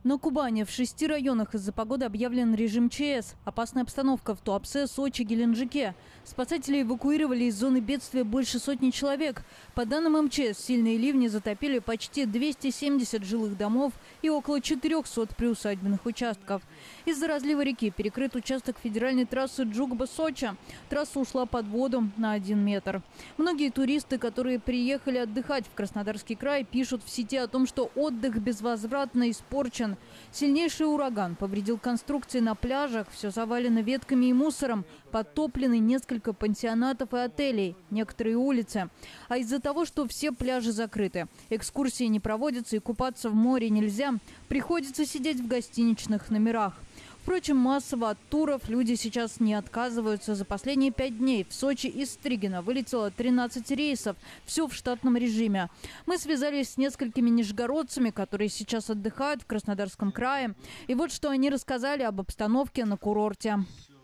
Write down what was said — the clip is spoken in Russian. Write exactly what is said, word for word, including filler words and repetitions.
На Кубани в шести районах из-за погоды объявлен режим ЧС. Опасная обстановка в Туапсе, Сочи, Геленджике. Спасатели эвакуировали из зоны бедствия больше сотни человек. По данным эм че эс, сильные ливни затопили почти двести семьдесят жилых домов и около четырёхсот приусадебных участков. Из-за разлива реки перекрыт участок федеральной трассы Джугба-Сочи. Трасса ушла под воду на один метр. Многие туристы, которые приехали отдыхать в Краснодарский край, пишут в сети о том, что отдых безвозвратно испорчен. Сильнейший ураган повредил конструкции на пляжах, все завалено ветками и мусором, подтоплены несколько пансионатов и отелей, некоторые улицы. А из-за того, что все пляжи закрыты, экскурсии не проводятся и купаться в море нельзя, приходится сидеть в гостиничных номерах. Впрочем, массово от туров люди сейчас не отказываются. За последние пять дней в Сочи из Стригина вылетело тринадцать рейсов. Все в штатном режиме. Мы связались с несколькими нижегородцами, которые сейчас отдыхают в Краснодарском крае. И вот что они рассказали об обстановке на курорте.